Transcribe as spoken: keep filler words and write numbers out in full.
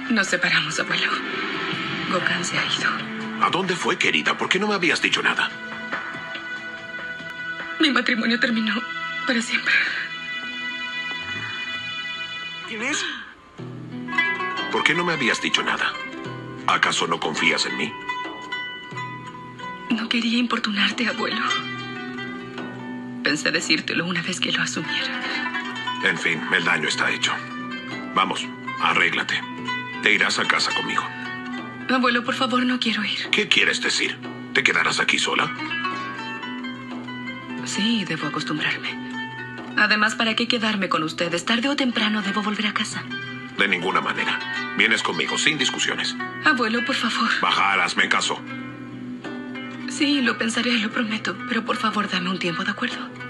Nos separamos, abuelo. Gokhan se ha ido. ¿A dónde fue, querida? ¿Por qué no me habías dicho nada? Mi matrimonio terminó para siempre. ¿Quién es? ¿Por qué no me habías dicho nada? ¿Acaso no confías en mí? No quería importunarte, abuelo. Pensé decírtelo una vez que lo asumiera. En fin, el daño está hecho. Vamos, arréglate. Te irás a casa conmigo. Abuelo, por favor, no quiero ir. ¿Qué quieres decir? ¿Te quedarás aquí sola? Sí, debo acostumbrarme. Además, ¿para qué quedarme con ustedes? Tarde o temprano debo volver a casa. De ninguna manera. Vienes conmigo, sin discusiones. Abuelo, por favor. Bahar, hazme caso. Sí, lo pensaré, lo prometo. Pero por favor, dame un tiempo, ¿de acuerdo?